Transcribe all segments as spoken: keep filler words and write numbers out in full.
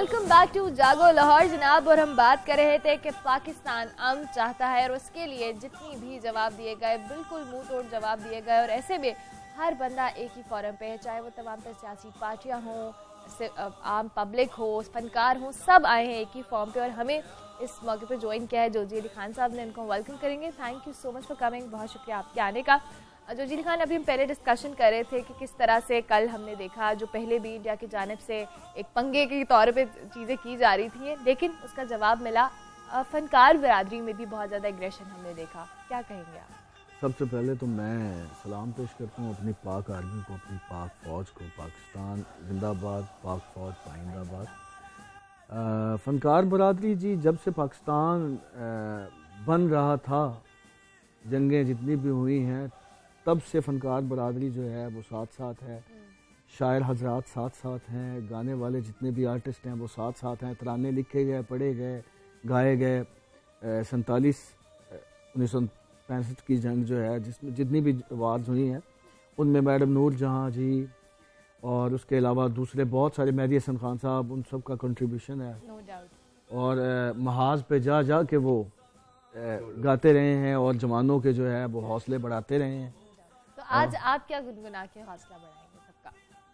Welcome back to जागो लाहौर जनाब। और हम बात कर रहे थे कि पाकिस्तान अमन चाहता है और उसके लिए जितनी भी जवाब दिए गए बिल्कुल मुंह तोड़ जवाब दिए गए, और ऐसे में हर बंदा एक ही फोरम पे है, चाहे वो तमाम तर सियासी पार्टियां हों, आम पब्लिक हो, फनकार हो, सब आए हैं एक ही फॉर्म पे। और हमें इस मौके पे ज्वाइन किया है जोजी खान साहब ने, इनको वेलकम करेंगे। Thank you so much for coming, बहुत शुक्रिया आपके आने का। जोजी खान, अभी हम पहले डिस्कशन कर रहे थे कि किस तरह से कल हमने देखा जो पहले भी इंडिया की जानिब से एक पंगे के तौर पे चीज़ें की जा रही थी, लेकिन उसका जवाब मिला। फनकार बिरादरी में भी बहुत ज़्यादा एग्रेशन हमने देखा, क्या कहेंगे आप? सबसे पहले तो मैं सलाम पेश करता हूँ अपनी पाक आर्मी को, अपनी पाक फ़ौज को। पाकिस्तान जिंदाबाद, पाक फ़ौज पाइंदाबाद। फ़नकार बरादरी जी, जब से पाकिस्तान आ, बन रहा था, जंगें जितनी भी हुई हैं, तब से फ़नकार बरादरी जो है वो साथ साथ है। शायर हजरात साथ साथ हैं, गाने वाले जितने भी आर्टिस्ट हैं वो साथ साथ हैं। तराने लिखे गए, पढ़े गए, गाए गए। सैंतालीस उन्नीस सौ पैंसठ की जंग जो है, जिसमें जितनी भी वार्स हुई हैं, उनमें मैडम नूर जहाँ जी और उसके अलावा दूसरे बहुत सारे, मेहदी हसन खान साहब, उन सब का कंट्रीब्यूशन है। no doubt। और महाज पे जा जा के वो गाते रहे हैं और जवानों के जो है वो हौसले बढ़ाते रहे हैं। तो आज आप क्या गुनगुना के हौसला बढ़ाएंगे सबका?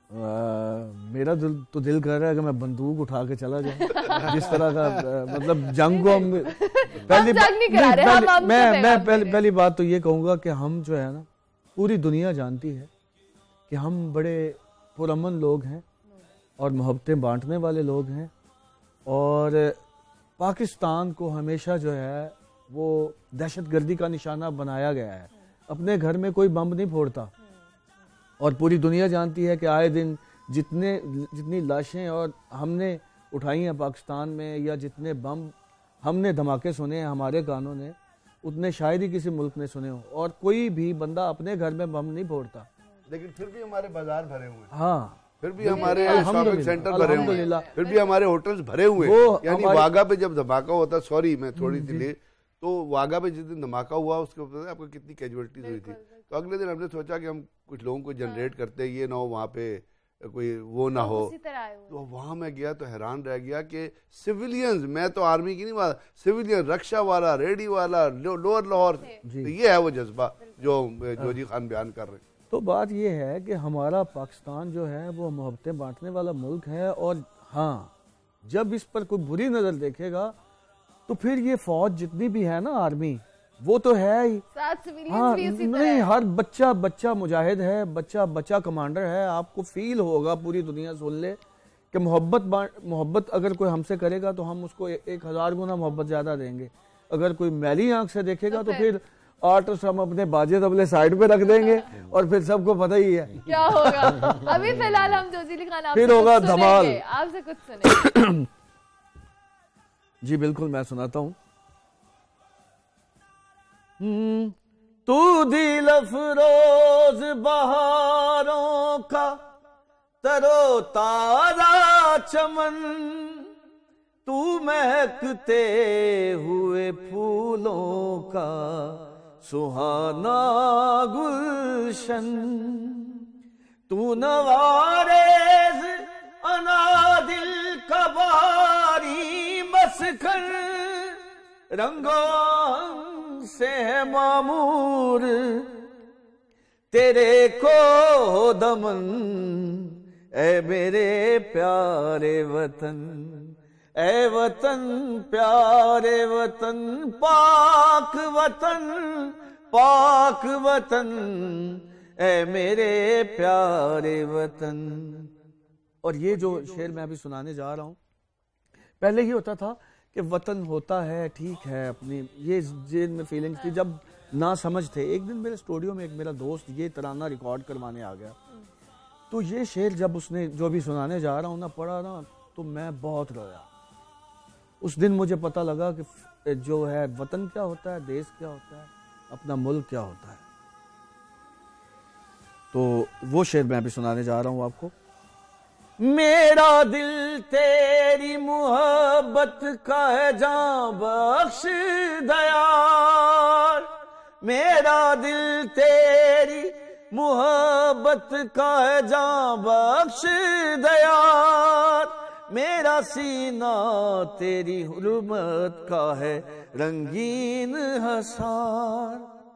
आ, मेरा दिल तो दिल कर रहा है कि मैं बंदूक उठा के चला जाऊं। जिस तरह का आ, मतलब जंग को हम पहली मैं मैं पहली पहली बात तो ये कहूँगा कि हम जो है ना, पूरी दुनिया जानती है कि हम बड़े पुरअमन लोग हैं और मोहब्बतें बांटने वाले लोग हैं। और पाकिस्तान को हमेशा जो है वो दहशतगर्दी का निशाना बनाया गया है। अपने घर में कोई बम नहीं फोड़ता, और पूरी दुनिया जानती है कि आए दिन जितने जितनी लाशें और हमने उठाई हैं पाकिस्तान में, या जितने बम हमने धमाके सुने हैं हमारे कानों ने, उतने शायद ही किसी मुल्क ने सुने हो। और कोई भी बंदा अपने घर में बम नहीं फोड़ता, लेकिन फिर भी हमारे बाजार भरे हुए हैं। हाँ, फिर भी हमारे शॉपिंग सेंटर भरे हुए हैं, फिर भी हमारे होटल्स भरे हुए हैं। यानी वाघा पे जब धमाका होता, सॉरी मैं थोड़ी सी लेट, तो वाघा पे जिस दिन धमाका हुआ उसके ऊपर आपको कितनी कैजुअलिटीज हुई थी। तो अगले दिन हमने सोचा कि हम कुछ लोगों को जनरेट करते, ये ना हो वहाँ पे कोई वो ना हो। तो वहाँ मैं गया तो हैरान रह गया कि सिविलियंस, मैं तो आर्मी की नहीं बात, सिविलियन, रक्षा वाला, रेडी वाला, लोअर लाहौर, तो ये है वो जज्बा जो जोजी खान बयान कर रहे हैं। तो बात ये है कि हमारा पाकिस्तान जो है वो मोहब्बतें बांटने वाला मुल्क है। और हाँ, जब इस पर कोई बुरी नज़र देखेगा तो फिर ये फौज जितनी भी है ना, आर्मी, वो तो है ही। हाँ, नहीं, हर बच्चा बच्चा मुजाहिद है, बच्चा बच्चा कमांडर है। आपको फील होगा, पूरी दुनिया सुन ले कि मोहब्बत मोहब्बत अगर कोई हमसे करेगा तो हम उसको ए, एक हजार गुना मोहब्बत ज्यादा देंगे। अगर कोई मैली आंख से देखेगा तो, तो फिर आर्टिस्ट हम अपने बाजे तबले साइड पे रख देंगे और फिर सबको पता ही है क्या होगा। अभी फिलहाल हम जोजी खान फिर होगा धमाल। आपसे कुछ सुने। जी बिल्कुल, मैं सुनाता हूँ। तू दिल अफरोज बहारों का तरो ताजा चमन, तू महकते हुए फूलों का सुहाना गुलशन, तू नवारेज अनादिल कबारी मस्कर, रंगों से है मामूर तेरे को दमन, ऐ मेरे प्यारे वतन, ऐ वतन प्यारे वतन, पाक वतन पाक वतन, ऐ मेरे प्यारे वतन। और ये जो शेर मैं अभी सुनाने जा रहा हूँ, पहले ही होता था कि वतन होता है, ठीक है, अपनी ये जेल में फीलिंग्स थी, जब ना समझ थे। एक दिन मेरे स्टूडियो में एक मेरा दोस्त ये तराना रिकॉर्ड करवाने आ गया, तो ये शेर जब उसने जो भी सुनाने जा रहा हूँ ना पढ़ा ना, तो मैं बहुत रोया। उस दिन मुझे पता लगा कि जो है वतन क्या होता है, देश क्या होता है, अपना मुल्क क्या होता है। तो वो शेर मैं अभी सुनाने जा रहा हूँ आपको। मेरा दिल तेरी मोहब्बत का है जां बख्श दयार, मेरा दिल तेरी मोहब्बत का है जां बख्श दयार, میرا سینہ تیری حرمت کا ہے رنگین حصار.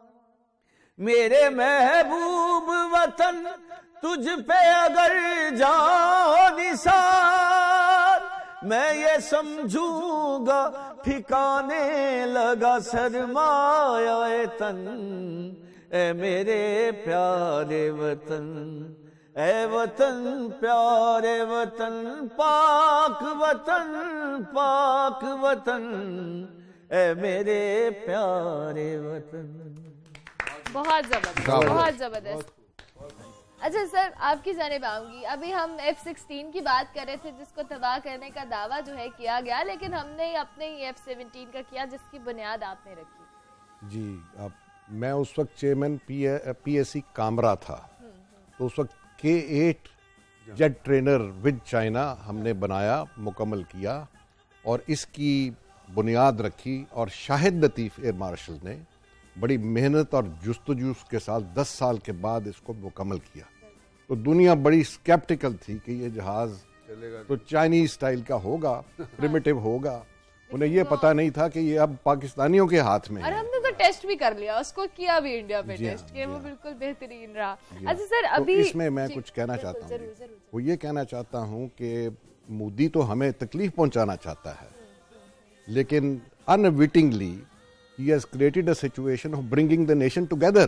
میرے محبوب وطن تجھ پہ اگر جاؤ نثار, میں یہ سمجھوں گا ٹھکانے لگا سرمایہ تن. اے میرے پیارے وطن, اے وطن پیارے وطن, پاک وطن پاک وطن, اے میرے پیارے وطن. بہت زبردست, بہت زبردست. اچھا سر, آپ کی جانب آؤں گی. ابھی ہم ایف سکسٹین کی بات کر رہے تھے جس کو تباہ کرنے کا دعویٰ جو ہے کیا گیا, لیکن ہم نے اپنے ہی ایف سیونٹین کا کیا جس کی بنیاد آپ نے رکھی. جی, اب میں اس وقت چیئرمین پی ایس سی کامرا تھا, تو اس وقت K eight jet trainer with China ہم نے بنایا, مکمل کیا, اور اس کی بنیاد رکھی, اور شاہد لطیف ایئر مارشل نے بڑی محنت اور جستجو کے ساتھ دس سال کے بعد اس کو مکمل کیا. تو دنیا بڑی سکیپٹیکل تھی کہ یہ جہاز تو چائنیز سٹائل کا ہوگا, پریمیٹیو ہوگا. انہیں یہ پتا نہیں تھا کہ یہ اب پاکستانیوں کے ہاتھ میں ہے. اور ہم نے تو ٹیسٹ بھی کر لیا, اس کو کیا بھی انڈیا پہ ٹیسٹ کیا, وہ بالکل بہترین رہا. اچھا سر, ابھی اس میں میں کچھ کہنا چاہتا ہوں, وہ یہ کہنا چاہتا ہوں کہ مودی تو ہمیں تکلیف پہنچانا چاہتا ہے, لیکن unwittingly he has created a situation of bringing the nation together.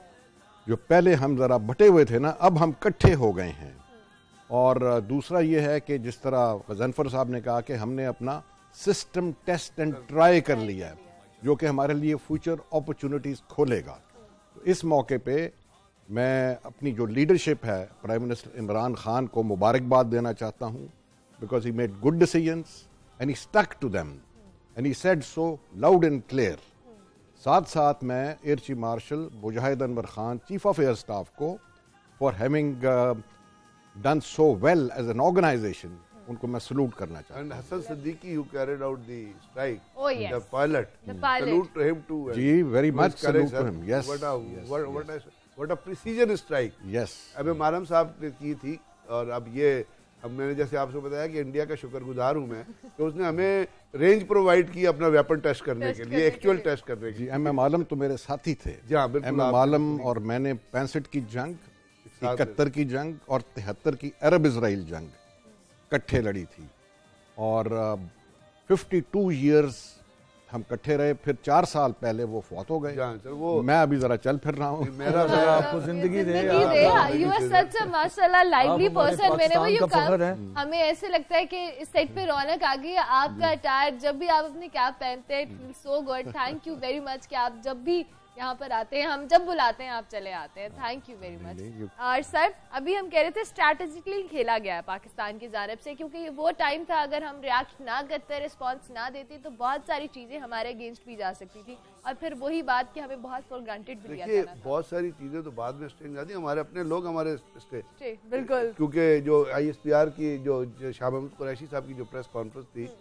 جو پہلے ہم ذرا بٹے ہوئے تھے نا, اب ہم کٹھے ہو گئے ہیں. اور دوسرا یہ ہے کہ جس طرح غضنفر صاحب نے کہا کہ ہم نے اپنا سسٹم ٹیسٹ اینڈ ٹرائی کر لیا ہے, جو کہ ہمارے لیے فیوچر اپرچونٹیز کھولے گا. تو اس موقع پہ میں اپنی جو لیڈرشپ ہے پرائم منسٹر عمران خان کو مبارکباد دینا چاہتا ہوں, because he made good decisions and he stick to them and he said so loud and clear. ساتھ ساتھ میں air chief marshal Mujahid Anwar Khan, chief of air staff کو, for having done so well as an organization, ان کو میں salute کرنا چاہتا ہوں. حسن Siddiqui who carried out the strike, oh yes, the pilot, the pilot, salute to him too. G, very much salute to him. Yes, what a what what a what a precision strike. Yes. ابھی مارم صاحب نے کی تھی, اور اب یہ اب میں نے جیسے آپ سے بتایا کہ انڈیا کا شکر گزار ہوں میں کہ اس نے ہمیں رینج پرووائڈ کی اپنا ویپن ٹیسٹ کرنے کے لیے, ایکچوئل ٹیسٹ کرنے کے لیے. جی, ایم ایم عالم تو میرے ساتھی تھے. جی ہاں بالکل, ایم ایم عالم اور میں نے پینسٹھ کی جنگ, اکہتر کی جنگ اور تہتر کی عرب اسرائیل جنگ کٹھے لڑی تھی, اور ففٹی ٹو ایئرس ہم کٹھے رہے. پھر چار سال پہلے وہ فوت ہو گئے, میں ابھی ذرا چل پھر رہا ہوں. میرا آپ کو زندگی دے, یو آر سچ اے ماشاءاللہ لائیولی پرسن. میں نے وہ یو کم, ہمیں ایسے لگتا ہے کہ اس سیٹ پہ رونق آ گئی. آپ کا اٹائر جب بھی آپ اپنی کیپ پہنتے ہیں, feel so good. Thank you very much کہ آپ جب بھی یہاں پر آتے ہیں, ہم جب بلاتے ہیں آپ چلے آتے ہیں. Thank you very much. اور سر, ابھی ہم کہہ رہے تھے اسٹریٹجکلی کھیلا گیا ہے پاکستان کی جانب سے, کیونکہ وہ ٹائم تھا اگر ہم ریاکٹ نہ کرتے, ریسپانس نہ دیتے, تو بہت ساری چیزیں ہمارے اگینسٹ بھی جا سکتی تھی, اور پھر وہی بات کہ ہمیں بہت فور گرانٹیڈ بھی لیا جانا تھا. بہت ساری چیزیں تو بعد میں اسٹیج آتی, ہمارے اپنے لوگ ہمارے اسٹیج, بالکل, کیونکہ جو آئی ایس پی آر کی جو شاہ محمود قریشی صاحب کی جو پریس کانفرنس تھی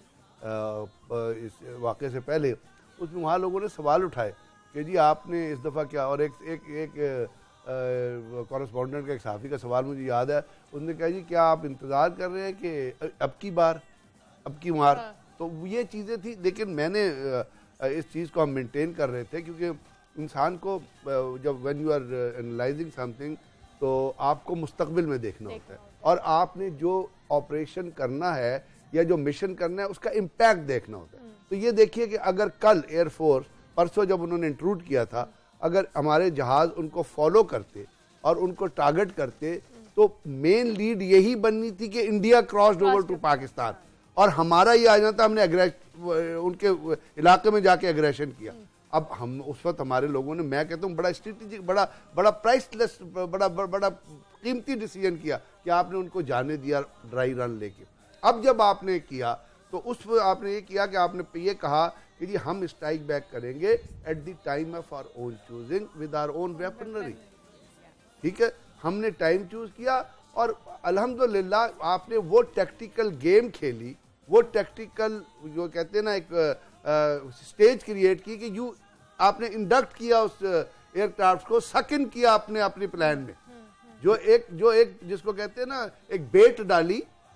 اس واقعے سے پہلے, اس میں وہاں لوگوں نے سوال اٹھائے کہ جی آپ نے اس دفعہ کیا, اور ایک ایک ایک کورسپونڈنٹ کا, ایک صحافی کا سوال مجھے یاد ہے, اس نے کہا جی کیا آپ انتظار کر رہے ہیں کہ اب کی بار اب کی مار. تو یہ چیزیں تھیں, لیکن میں نے اس چیز کو ہم مینٹین کر رہے تھے, کیونکہ انسان کو جب when you are analyzing something تو آپ کو مستقبل میں دیکھنا ہوتا ہے, اور آپ نے جو آپریشن کرنا ہے یا جو مشن کرنا ہے اس کا امپیکٹ دیکھنا ہوتا ہے. تو یہ دیکھیے کہ اگر کل ایئر فورس پرسوں جب انہوں نے انٹروڈ کیا تھا, اگر ہمارے جہاز ان کو فالو کرتے اور ان کو ٹارگٹ کرتے, تو مین لیڈ یہی بننی تھی کہ India crossed over to Pakistan, اور ہمارا یہ آ جاتا ہم نے ان کے علاقے میں جا کے اگریشن کیا. اب ہم اس وقت ہمارے لوگوں نے, میں کہتا ہوں بڑا اسٹریٹجک, بڑا بڑا پرائس لیس, بڑا بڑا قیمتی ڈیسیژن کیا کہ آپ نے ان کو جانے دیا ڈرائی رن لے کے. اب جب آپ نے کیا تو اس وقت آپ نے یہ کیا کہ آپ نے یہ کہا کہ جی ہم اسٹرائک بیک کریں گے at the time of our own choosing with our own weaponry. ٹھیک ہے, ہم نے ٹائم چوز کیا, اور الحمدللہ آپ نے وہ ٹیکٹیکل گیم کھیلی, وہ ٹیکٹیکل جو کہتے ہیں نا ایک اسٹیج کریٹ کی کہ یو آپ نے انڈکٹ کیا اس ایئر کرافٹ کو, سکن کیا آپ نے اپنے پلان میں, جو ایک جو ایک جس کو کہتے ہیں نا ایک بیٹ ڈالی,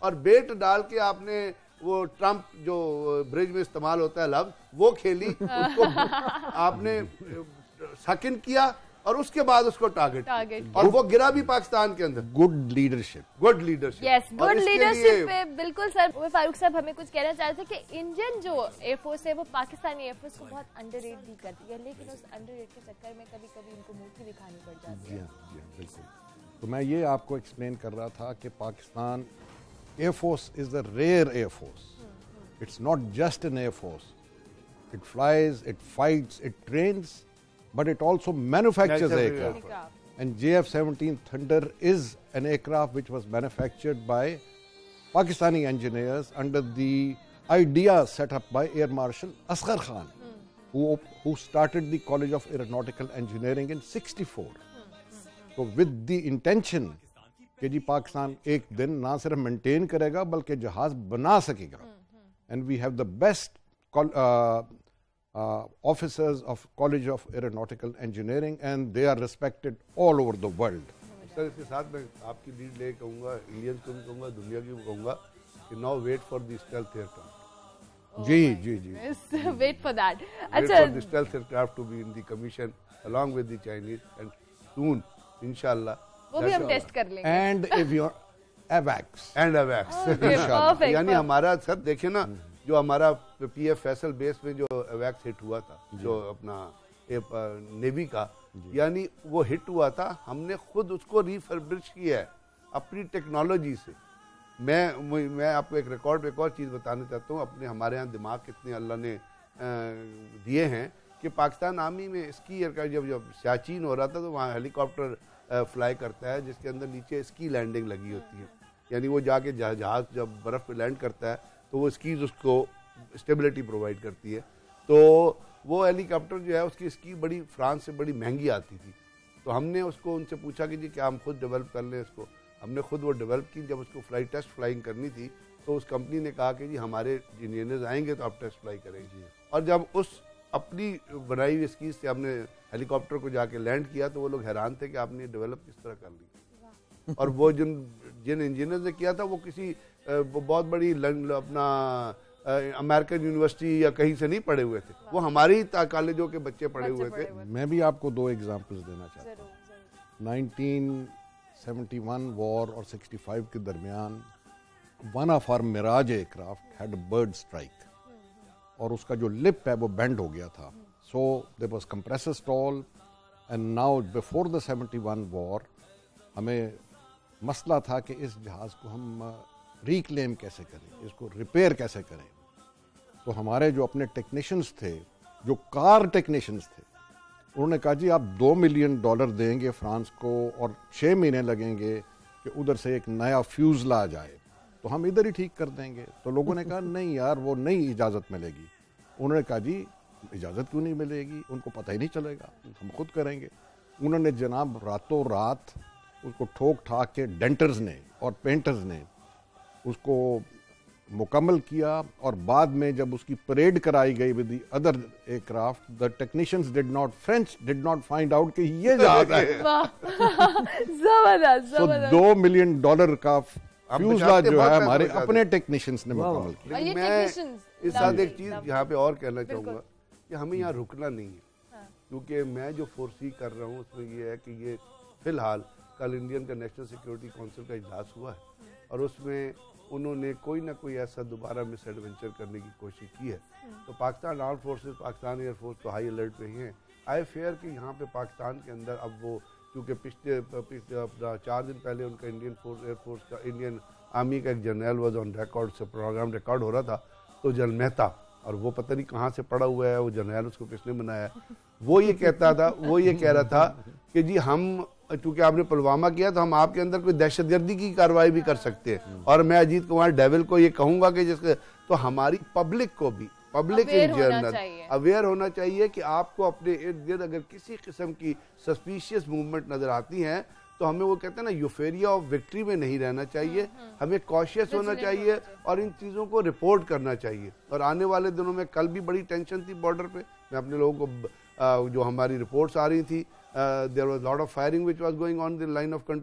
اور بیٹ ڈال کے آپ نے وہ ٹرمپ جو برج میں استعمال ہوتا ہے لفظ وہ کھیلی, اس کو آپ نے سیکنڈ کیا اور اس کے بعد اس کو ٹارگٹ, اور وہ گرا بھی پاکستان کے اندر. Good leadership, good leadership, yes good leadership پہ بالکل. سر فاروق صاحب ہمیں کچھ کہنا چاہتے تھے کہ انڈین جو ایئر فورس ہے وہ پاکستانی ایئر فورس کو بہت انڈر ریٹ بھی کرتی ہے, لیکن اس انڈر ریٹ کے چکر میں کبھی کبھی ان کو منہ کی دکھانی پڑ جاتی ہے. جی بالکل. تو میں یہ آپ کو ایکسپلین کر رہا تھا کہ Pakistan air force is a rare air force. It's not just an air force, it flies, it fights, it trains, but it also manufactures aircraft. And J F seventeen Thunder is an aircraft which was manufactured by Pakistani engineers under the idea set up by Air Marshal Asghar Khan, mm. who, who started the College of Aeronautical Engineering in sixty-four. So with the intention کہ جی پاکستان ایک دن نہ صرف maintain کرے گا بلکہ جہاز بنا سکے گا. And we have the best uh, Uh, officers of College of Aeronautical Engineering, and they are respected all over the world. سر اس کے ساتھ میں آپ کی لیڈ لے کہوں گا, انڈینز کو بھی کہوں گا, دنیا کی بھی کہوں گا کہ now wait for the stealth aircraft. G G G wait for that. wait for the stealth aircraft to be in the commission along with the Chinese, and soon inshallah وہ بھی ہم ٹیسٹ کر لیں گے. And if you are AVAX and AVAX, یعنی ہمارا سر دیکھیں نا جو ہمارا پی ایف فیصل بیس میں جو ایویکس ہٹ ہوا تھا, جو اپنا نیوی کا, یعنی وہ ہٹ ہوا تھا, ہم نے خود اس کو ریفربش کیا ہے اپنی ٹیکنالوجی سے. میں میں آپ کو ایک ریکارڈ پہ ایک اور چیز بتانا چاہتا ہوں. اپنے ہمارے ہاں دماغ کتنے اللہ نے دیے ہیں کہ پاکستان آرمی میں اسکی ایئر کا جب جب سیاچین ہو رہا تھا تو وہاں ہیلی کاپٹر فلائی کرتا ہے جس کے اندر نیچے اسکی لینڈنگ لگی ہوتی ہے, یعنی وہ جا کے جہاز جب برف پہ لینڈ کرتا ہے تو وہ اسکیز اس کو اسٹیبلٹی پرووائڈ کرتی ہے. تو وہ ہیلی کاپٹر جو ہے اس کی اسکی بڑی فرانس سے بڑی مہنگی آتی تھی, تو ہم نے اس کو ان سے پوچھا کہ جی کیا ہم خود ڈیولپ کر لیں اس کو. ہم نے خود وہ ڈیولپ کی. جب اس کو فلائی ٹیسٹ فلائنگ کرنی تھی تو اس کمپنی نے کہا کہ جی ہمارے انجینئرز آئیں گے تو آپ ٹیسٹ فلائی کریں گے. اور جب اس اپنی بنائی ہوئی اسکیز سے ہم نے ہیلی کاپٹر کو جا کے لینڈ کیا تو وہ لوگ حیران تھے کہ آپ نے ڈیولپ کس طرح کر لی. اور وہ جن جن انجینئرز نے کیا تھا وہ کسی بہت بڑی اپنا امریکن یونیورسٹی یا کہیں سے نہیں پڑھے ہوئے تھے, وہ ہماری کالجوں کے بچے پڑھے ہوئے تھے. میں بھی آپ کو دو ایگزامپلز دینا چاہتا ہوں. نائنٹین سیونٹی ون وار اور سکسٹی فائیو کے درمیان one of our Mirage aircraft had bird strike, اور اس کا جو لپ ہے وہ بینڈ ہو گیا تھا. So there was compressor stall, and now before the seventy one war ہمیں مسئلہ تھا کہ اس جہاز کو ہم ریکلیم کیسے کریں, اس کو ریپیئر کیسے کریں. تو ہمارے جو اپنے ٹیکنیشینز تھے, جو کار ٹیکنیشینز تھے, انہوں نے کہا جی آپ دو ملین ڈالر دیں گے فرانس کو اور چھ مہینے لگیں گے کہ ادھر سے ایک نیا فیوز لا جائے, تو ہم ادھر ہی ٹھیک کر دیں گے. تو لوگوں نے کہا نہیں یار وہ نہیں اجازت ملے گی. انہوں نے کہا جی اجازت کیوں نہیں ملے گی, ان کو پتہ ہی نہیں چلے گا, ہم خود کریں گے. انہوں نے جناب راتوں رات اس کو ٹھوک ٹھاک کے ڈینٹرز نے اور پینٹرز نے اس کو مکمل کیا, اور بعد میں جب اس کی پریڈ کرائی گئی with the other aircraft, the technicians did not French did not find out کہ یہ جہاز ہے. زبردست تو دو ملین ڈالر کا فیوزلاج جو ہے ہمارے اپنے ٹیکنیشینز نے مکمل کیا. میں اس ساتھ ایک چیز یہاں پہ اور کہنا چاہوں گا کہ ہمیں یہاں رکنا نہیں ہے, کیونکہ میں جو فورسی کر رہا ہوں اس میں یہ ہے کہ یہ فی الحال کل انڈین کا نیشنل سیکورٹی کونسل کا اجلاس ہوا ہے, اور اس میں انہوں نے کوئی نہ کوئی ایسا دوبارہ مس ایڈونچر کرنے کی کوشش کی ہے. تو Pakistan arm forces, Pakistan air force تو ہائی الرٹ پہ ہی ہیں. آئی فیئر کہ یہاں پہ پاکستان کے اندر اب وہ کیونکہ پچھلے اپنا چار دن پہلے ان کا انڈین فورس ایئر فورس کا انڈین آرمی کا ایک جنرل واز آن ریکارڈ سے پروگرام ریکارڈ ہو رہا تھا, تو جنرل مہتا, اور وہ پتہ نہیں کہاں سے پڑا ہوا ہے وہ جنرل, اس کو کس نے بنایا ہے, وہ یہ کہتا تھا وہ یہ کہہ رہا تھا کہ جی ہم چونکہ آپ نے پلوامہ کیا تو ہم آپ کے اندر کوئی دہشت گردی کی کارروائی بھی کر سکتے ہیں. اور میں اجیت کمار ڈیول کو یہ کہوں گا کہ جس کے تو ہماری پبلک کو بھی پبلک ان جنرل اویئر ہونا چاہیے کہ آپ کو اپنے ارد گرد اگر کسی قسم کی سسپیشیس موومنٹ نظر آتی ہیں تو ہمیں وہ کہتے ہیں نا یوفیریا آف وکٹری میں نہیں رہنا چاہیے, ہمیں کوشیس ہونا چاہیے اور ان چیزوں کو رپورٹ کرنا چاہیے. اور آنے والے دنوں میں کل بھی بڑی ٹینشن تھی بارڈر پہ, میں اپنے لوگوں کو جو ہماری رپورٹس آ رہی تھی, there was lot of firing which was going on the line of control,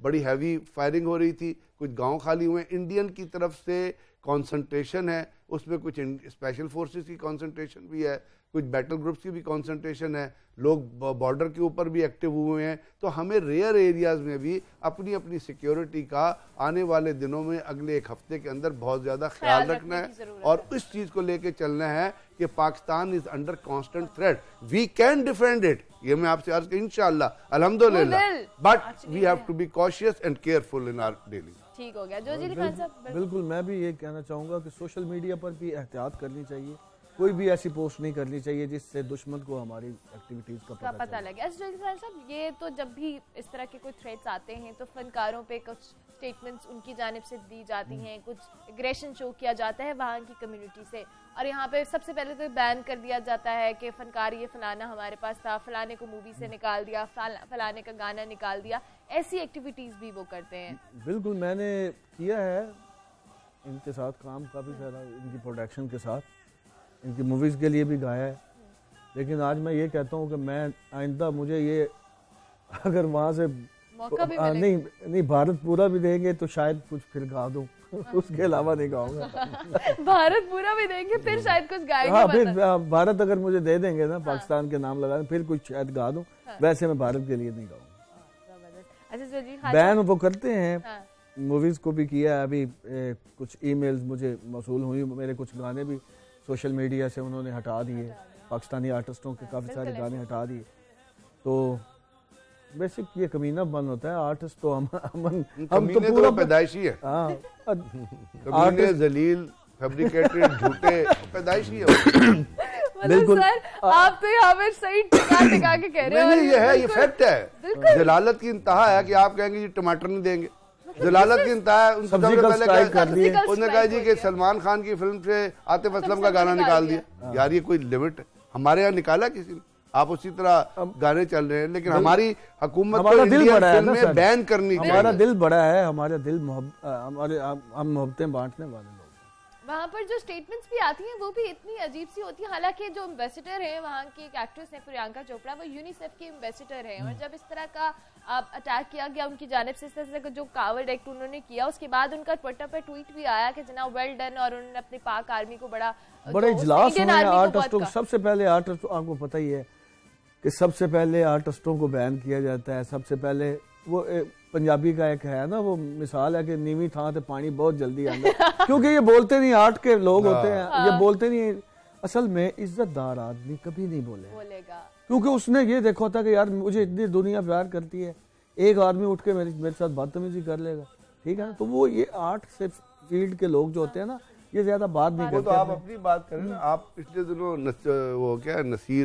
بڑی ہیوی فائرنگ ہو رہی تھی, کچھ گاؤں خالی ہوئے. انڈین کی طرف سے کانسنٹریشن ہے, اس میں کچھ اسپیشل فورسز کی کانسنٹریشن بھی ہے, کچھ بیٹل گروپس کی بھی کانسنٹریشن ہے, لوگ بارڈر کے اوپر بھی ایکٹیو ہوئے ہیں. تو ہمیں ریئر ایریاز میں بھی اپنی اپنی سیکیورٹی کا آنے والے دنوں میں اگلے ایک ہفتے کے اندر بہت زیادہ خیال رکھنا ہے, اور اس چیز کو لے کے چلنا ہے کہ Pakistan is under constant threat. We can defend it, یہ میں آپ سے عرض کہ انشاءاللہ الحمدللہ, but we have to be cautious and careful in our daily. ٹھیک ہو گیا جوجی خان صاحب. بالکل, میں بھی یہ کہنا چاہوں گا کہ سوشل میڈیا پر بھی احتیاط کرنی چاہیے, کوئی بھی ایسی پوسٹ نہیں کرنی چاہیے جس سے دشمن کو ہماری ایکٹیویٹیز کا پتہ لگے. جوجی خان صاحب, یہ تو جب بھی اس طرح کے کوئی تھریٹس آتے ہیں تو فنکاروں پہ کچھ سٹیٹمنٹس ان کی جانب سے دی جاتی ہیں, کچھ اگریشن شو کیا جاتا ہے وہاں کی کمیونٹی سے, اور یہاں پہ سب سے پہلے تو بین کر دیا جاتا ہے کہ فنکار یہ فلانا ہمارے پاس تھا, فلانے کو مووی سے نکال دیا, فلانے کا گانا نکال دیا, ایسی ایکٹیویٹیز بھی وہ کرتے ہیں. بالکل, میں نے کیا ہے ان کے ساتھ کام کافی سارا, ان کی پروڈکشن کے ساتھ, ان کی موویز کے لیے بھی گایا ہے. لیکن آج میں یہ کہتا ہوں کہ میں آئندہ مجھے یہ اگر وہاں سے نہیں نہیں بھارت پورا بھی دیں گے تو شاید کچھ پھر گا دوں, اس کے علاوہ نہیں گاؤں گا. بھارت پورا بھی دیں گے پھر شاید کچھ گائیں گے. ہاں, پھر بھارت اگر مجھے دے دیں گے نا پاکستان کے نام لگا دیں, پھر کچھ شاید گا دوں, ویسے میں بھارت کے لیے نہیں گاؤں گا. بین وہ کرتے ہیں, موویز کو بھی کیا ہے. ابھی کچھ ای میلز مجھے موصول ہوئی, میرے کچھ گانے بھی سوشل میڈیا سے انہوں نے ہٹا دیے, پاکستانی آرٹسٹوں کے کافی سارے گانے ہٹا دیے. تو بیسک یہ کمینہ بند ہوتا ہے, آرٹسٹ تو ہم ہم تو پورا پیدائشی ہے. ہاں, کمینے ذلیل فیبریکیٹڈ جھوٹے پیدائشی ہے. بالکل آپ تو یہاں پر صحیح ٹکا ٹکا کے کہہ رہے ہیں. یہ ہے, یہ فیکٹ ہے. ذلالت کی انتہا ہے کہ آپ کہیں گے جی ٹماٹر نہیں دیں گے. ذلالت کی انتہا ہے, انہوں نے کہا جی کہ سلمان خان کی فلم سے عاطف اسلم کا گانا نکال دیا. یار یہ کوئی لیمٹ ہے, ہمارے یہاں نکالا کسی نے؟ آپ اسی طرح گانے چل رہے ہیں, لیکن ہماری حکومت کو انڈین فلم میں بین کرنی چاہیے. ہمارا دل بڑا ہے, ہمارا دل ہمارے ہم محبتیں بانٹنے والے لوگ. وہاں پر جو سٹیٹمنٹس بھی آتی ہیں وہ بھی اتنی عجیب سی ہوتی ہیں. حالانکہ جو امبیسڈر ہیں وہاں کی ایک ایکٹریس ہیں پریانکا چوپڑا, وہ یونیسیف کی امبیسڈر ہیں, اور جب اس طرح کا اٹیک کیا گیا ان کی جانب سے, اس طرح سے جو کاورڈ ایکٹ انہوں نے کیا, اس کے بعد ان کا ٹویٹر پہ ٹویٹ بھی آیا کہ جناب ویل ڈن, اور انہوں نے اپنی پاک آرمی کو بڑا بڑے اجلاس ہوئے ہیں آرٹسٹوں. سب سے پہلے آرٹسٹ, آپ کو پتہ ہی ہے کہ سب سے پہلے آرٹسٹوں کو بین کیا جاتا ہے. سب سے پہلے وہ پنجابی کا ایک ہے نا وہ مثال ہے کہ نیوی تھاں تے پانی بہت جلدی آتا, کیونکہ یہ بولتے نہیں, آرٹ کے لوگ ہوتے ہیں, یہ بولتے نہیں. اصل میں عزت دار آدمی کبھی نہیں بولے گا, کیونکہ اس نے یہ دیکھا تھا کہ یار مجھے اتنی دنیا پیار کرتی ہے, ایک آدمی اٹھ کے میرے ساتھ بدتمیزی کر لے گا, ٹھیک ہے. تو وہ یہ آرٹ سے فیلڈ کے لوگ جو ہوتے ہیں نا, یہ زیادہ بات نہیں کرتے. تو آپ اپنی بات کریں, آپ پچھلے دنوں وہ کیا نصیر,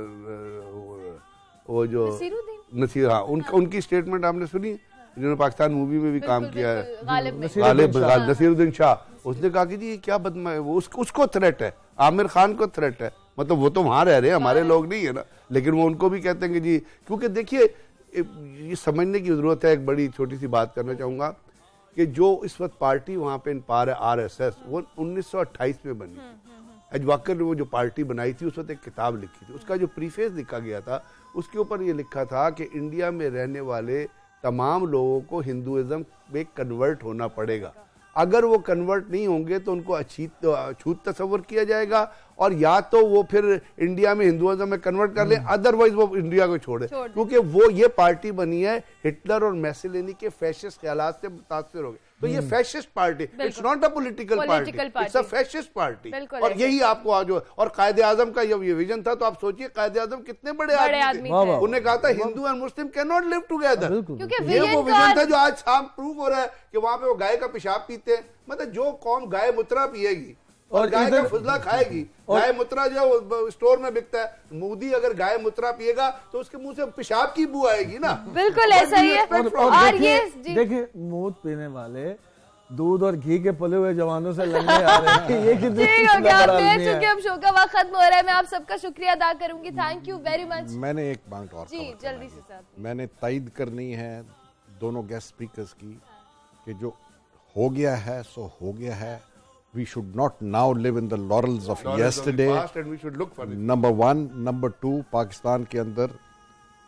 وہ جو نصیر, ہاں ان کی اسٹیٹمنٹ آپ نے سنی, جنہوں نے پاکستان مووی میں بھی کام کیا ہے, غالب نصیر الدین شاہ. اس نے کہا کہ جی کیا بدمع ہے وہ, اس کو تھریٹ ہے, عامر خان کو تھریٹ ہے. مطلب وہ تو وہاں رہ رہے ہیں, ہمارے لوگ نہیں ہے نا, لیکن وہ ان کو بھی کہتے ہیں کہ جی, کیونکہ دیکھیے یہ سمجھنے کی ضرورت ہے. ایک بڑی چھوٹی سی بات کرنا چاہوں گا کہ جو اس وقت پارٹی وہاں پہ ان پار ہے آر ایس ایس, وہ انیس سو اٹھائیس میں بنی. ایج واکر نے وہ جو پارٹی بنائی تھی اس وقت ایک کتاب لکھی تھی, اس کا جو پریفیس لکھا گیا تھا اس کے اوپر یہ لکھا تھا کہ انڈیا میں رہنے والے تمام لوگوں کو ہندوازم میں کنورٹ ہونا پڑے گا. اگر وہ کنورٹ نہیں ہوں گے تو ان کو اچھوت تصور کیا جائے گا, اور یا تو وہ پھر انڈیا میں ہندوازم میں کنورٹ کر لیں, ادروائز وہ انڈیا کو چھوڑے. کیونکہ وہ یہ پارٹی بنی ہے ہٹلر اور میسولینی کے فیشسٹ خیالات سے متاثر ہو گئے. تو یہ fascist party, it's not a political party, it's a fascist party. اور یہی آپ کو آج, اور قائد اعظم کا یہ ویژن تھا. تو آپ سوچئے قائد اعظم کتنے بڑے آدمی تھے. انہوں نے کہا تھا Hindu and Muslim can not live together. یہ وہ ویژن تھا جو آج شام پروف ہو رہا ہے کہ وہاں پہ وہ گائے کا پیشاب پیتے ہیں. مطلب جو قوم گائے مترا پیے گی اور گائے کا فضلہ کھائے گی, گائے مترا جو اسٹور میں بکتا ہے, مودی اگر گائے مترا پیے گا تو اس کے منہ سے پیشاب کی بو آئے گی نا. بالکل ایسا ہی ہے. اور دیکھیں مود پینے والے دودھ اور گھی کے پلے ہوئے جوانوں سے لڑنے آ رہے ہیں. یہ کتنی چونکہ اب شو کا وقت ختم ہو رہا ہے, میں آپ سب کا شکریہ ادا کروں گی. Thank you very much. میں نے ایک بات اور جی جلدی سے صاحب, میں نے تائید کرنی ہے دونوں گیسٹ اسپیکرز کی کہ جو ہو گیا ہے سو ہو گیا ہے. We should not now live in the laurels of yesterday. Number one. Number two, Pakistan کے اندر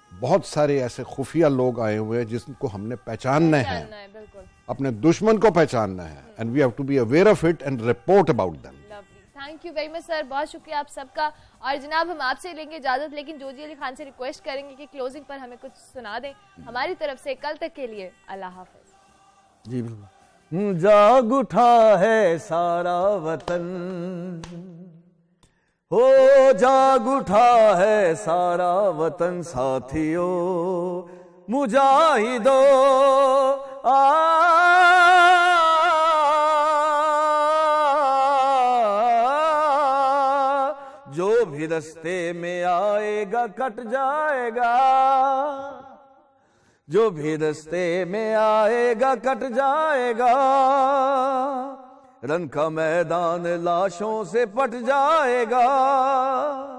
بہت سارے ایسے خفیہ لوگ آئے ہوئے ہیں جس کو ہم نے پہچاننا ہے, اپنے دشمن کو پہچاننا ہے, and we have to be aware of it and report about them. Thank you very much sir, بہت شکریہ آپ سب کا. اور جناب ہم آپ سے لیں گے اجازت, لیکن جوجی علی خان سے ریکویسٹ کریں گے کہ کلوزنگ پر ہمیں کچھ سنا دیں ہماری طرف سے. کل تک کے لیے اللہ حافظ. جی بالکل. جاگ اٹھا ہے سارا وطن, ہو جاگ اٹھا ہے سارا وطن, ساتھیو مجاہدو آ جو بھی رستے میں آئے گا کٹ جائے گا, جو بھی رستے میں آئے گا کٹ جائے گا, رن کا میدان لاشوں سے پٹ جائے گا.